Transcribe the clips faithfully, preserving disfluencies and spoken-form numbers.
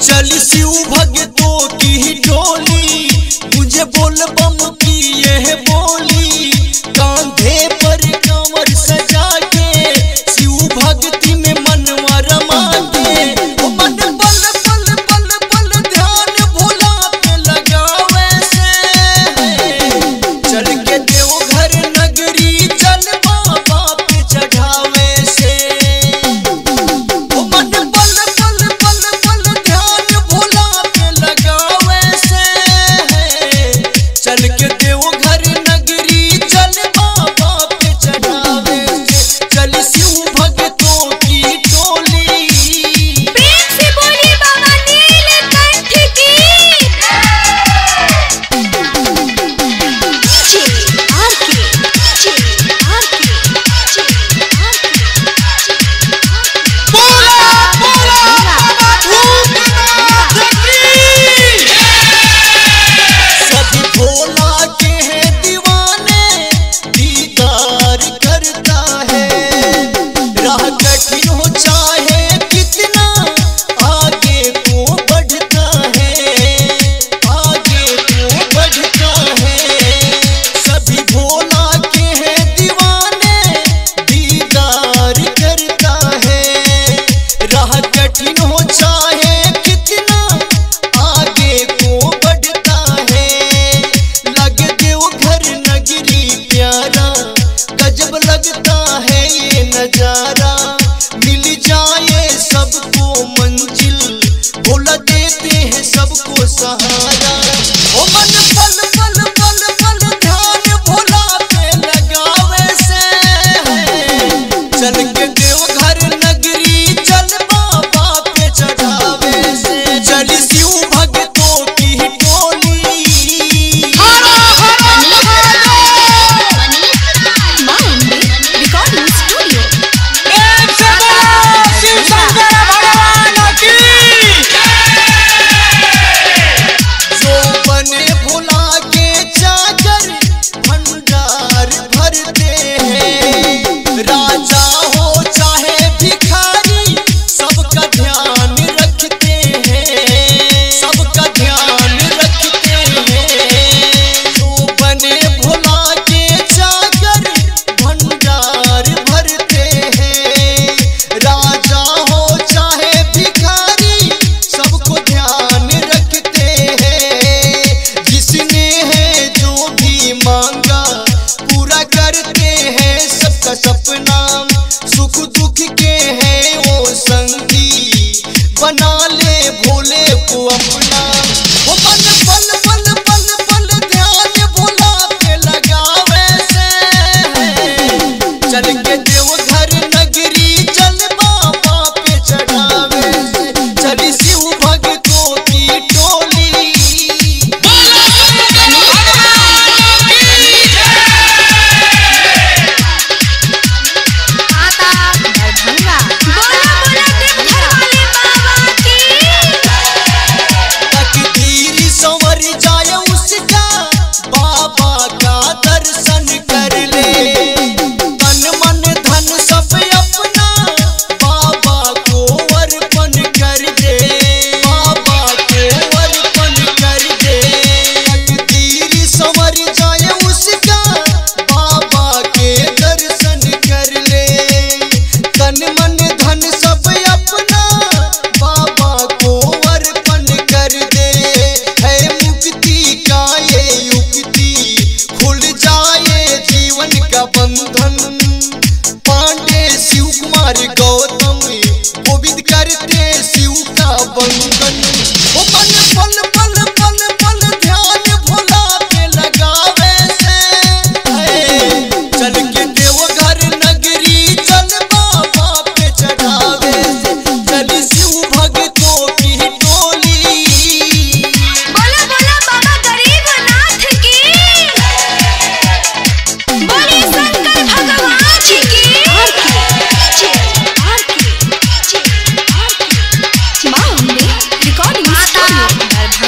चली शिव भगतों की टोली, मुझे बोल बम की यह बोली। कांधे पर कमर सजा के शिव भक्ति में मनवा रमा के, मन बल बल बल बल ध्यान भोला पे लगावे से। चल के देवघर नगरी चल बाबा पे चढ़ावे से। मन बल बल बल बल ध्यान भोला पे लगावे से। चल के देवघर नगरी चल बाबा पे चढ़ावे से। चल शिव भक्तों की टोली, प्रेम से बोली बाबा नीलकंठ की। सभी भोला के हैं दीवाने, दीदार करता है। राह कठिन हो चाहे कितना, आगे को बढ़ता है, आगे को बढ़ता है। सभी भोला के हैं दीवाने, दीदार करता है। राह कठिन हो चाहे कितना, आगे को बढ़ता है। लग देवघर नगरी प्यारा, गजब लगता है ये नजारा। मिल जाए सबको मंजिल, भोला देते हैं सबको सहारा। ओ मन पल पल पल पल ध्यान भोला पे लगावे से। चल के देवघर नगरी चल बाबा पे चढ़ावे से। चल शिव भक्तों की टोली, रिकॉर्डिंग स्टूडियो। जो बने भोला के चाकर भंडार भरते हैं। राजा हो चाहे भिखारी, सबका ध्यान रखते हैं, सबका ध्यान रखते हैं। जो बने भोला के चाकर भंडार भरते हैं। राजा हो चाहे भिखारी, सबको ध्यान रखते हैं। जिसने है जो भी मांगा, पूरा करते हैं सबका सपना। सुख दुख के हैं वो संगी, बना ले भोले को अपना। वो मन पल पल पल पल ध्यान भोला पे लगावे से। चल के देवघर नगरी चल बाबा पे चढ़ावे से। चल शिव भक्तों की टोली, बोला बोला देवघर वाले बाबा की। तकदीर संवर जाए उसका, बाबा का दर्शन कर ले। तन मन धन सब अपना बाबा को अर्पण कर दे, बाबा को अर्पण कर दे। तकदीर संवर जाए उसका, बाबा के दर्शन कर ले। तन मन धन सब अपना बाबा को अर्पण कर दे। है मुक्ति का ये युक्ति, खुल जाए जीवन का बंधन। पांडे शिव कुमार गौतम, गोविंद करते शिव का बंधन। ओ मन पल पल पल पल ध्यान भोला पे लगावे से। चल के देवघर नगरी चल बाबा पे चढ़ावे से। चल शिव भक्तों की टोली, बोला बोला बाबा गरीबनाथ की। बोले शंकर भगवान की। माँ अम्बे रिकॉर्डिंग स्टूडियो।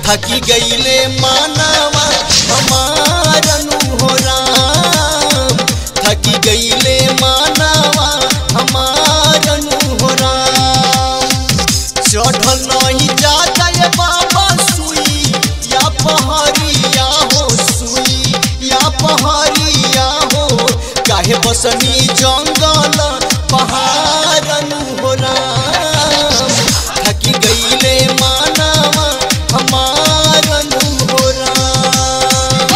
थकी गईले मानवा हमारनु हो राम, थकी गईले मानवा हमारनु हो राम। चढ़ल नहीं जाता ये बाबा सुई या पहाड़िया हो, सुई या पहाड़िया हो, काहे बसनी जंगल पहाड़नु हो राम, थकी गईले मानवा हमारनु हो राम।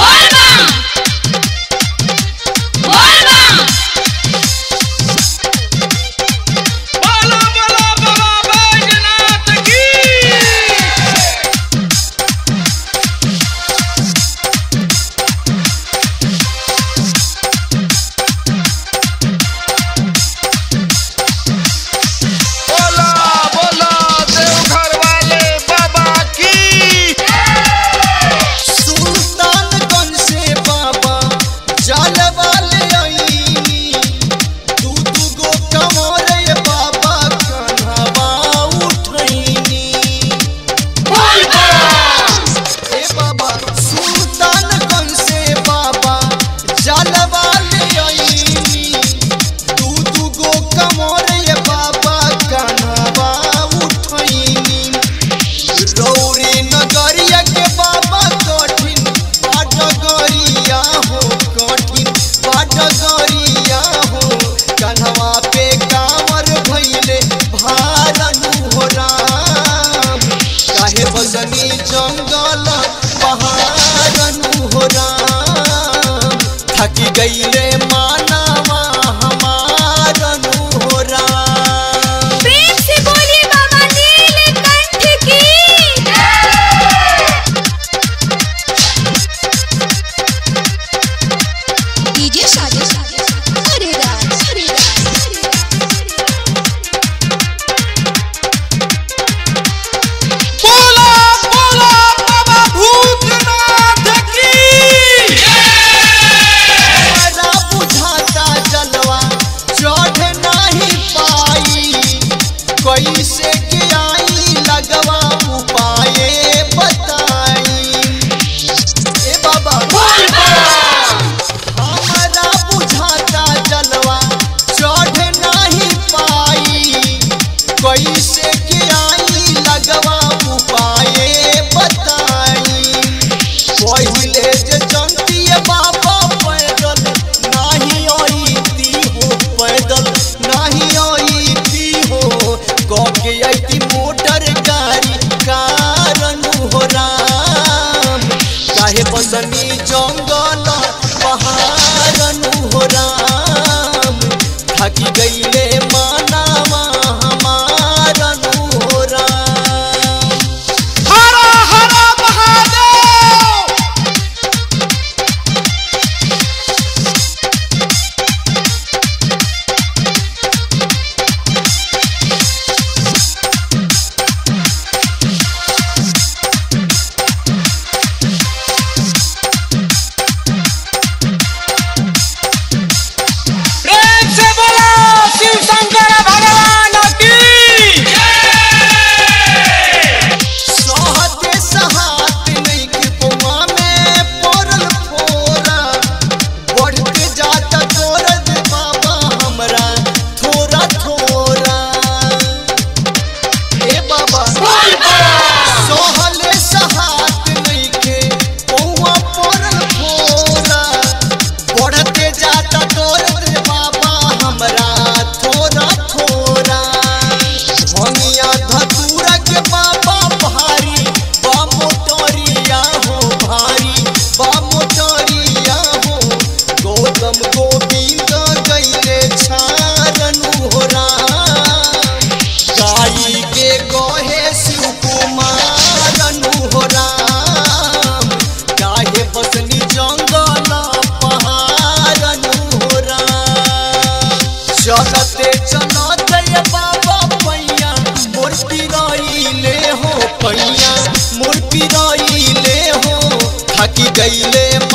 बोला बोला बाबा बैजनाथ की। बोला बोला देवघर वाले बाबा की। सुल्तानगंज से बाबा जल वाले आईनी, दू दू गो कमर ये बाबा कन्हवा उठैनी। ए बाबा सुल्तानगंज से बाबा जल वाले आईनी, दू दू गो कमर ये बाबा कन्हवा उठैनी। रौरे नगरिया के बाबा कठिन बाटगरिया हो, कठिन बाटगरिया हो, कन्हवा पे कांवर भइले भारनु हो राम, काहे बसनी जंगल पहाड़नु हो राम, थकी गईले मानवा हमारनु हो राम। प्रेम से बोलिए बाबा नीलकंठ की। डीजे साजे अरे राज अरे बोला बोला बाबा भूतनाथ की। बड़ा बुझाता जलवा चढ़ नहीं पाई, कैसे के आई लगवा उपाय बताई। ए बाबा हमारा बुझाता जलवा चढ़ नहीं पाई, कैसे के आई लगवा उपाय बताई। पहिले जे जनती बाबा पैदल नहीं आईती हो, पैदल नहीं आईती हो, कके आईती मोटर गाड़ी कारनु हो राम, काहे बसनी जंगल पहाड़नु हो राम, थकी गईले मानवा हमारनु हो राम। हरा हरा महादेव। प्रेम से बोला शिव शंकर भगवान की। सहते सहात नहीं के कुआ में पड़ल फोरा, बढ़ते जाता तोरद बाबा हमरा थोड़ा थोड़ा। ए बाबा सहले सहात नहीं के कुआ पड़ल फोरा, बढ़ते जाता तोरद बाबा हमरा थोड़ा थोड़ा। भंगिया धतूरा के बाबा भारी बा मोटरिया हो, भारी बा मोटरिया हो, गौतम गोविंद गईले छारनु हो राम, गाई के कहे शिव कुमारनु हो राम, काहे बसनी जंगल पहाड़नु हो राम। चलते चलते ये बाबा पैया मोर पिराइले हो, पैया मोर पिराइले हो, थकी गईले